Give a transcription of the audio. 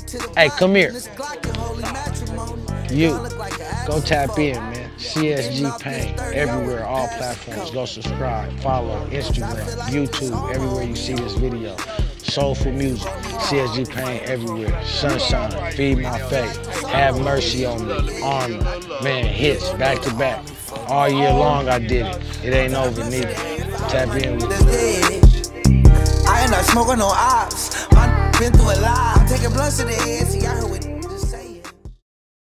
Hey, come here. You, go tap in, man. CSG Pain, everywhere, all platforms. Go subscribe, follow, Instagram, YouTube, everywhere you see this video. Soulful music, CSG Pain everywhere. Sunshine, Feed My Faith, Have Mercy on Me, Armor, man, hits back to back. All year long I did it. It ain't over neither. Tap in with me. I ain't not smoking no ops. My been through a lot. I'm taking blunts to the head, see I heard with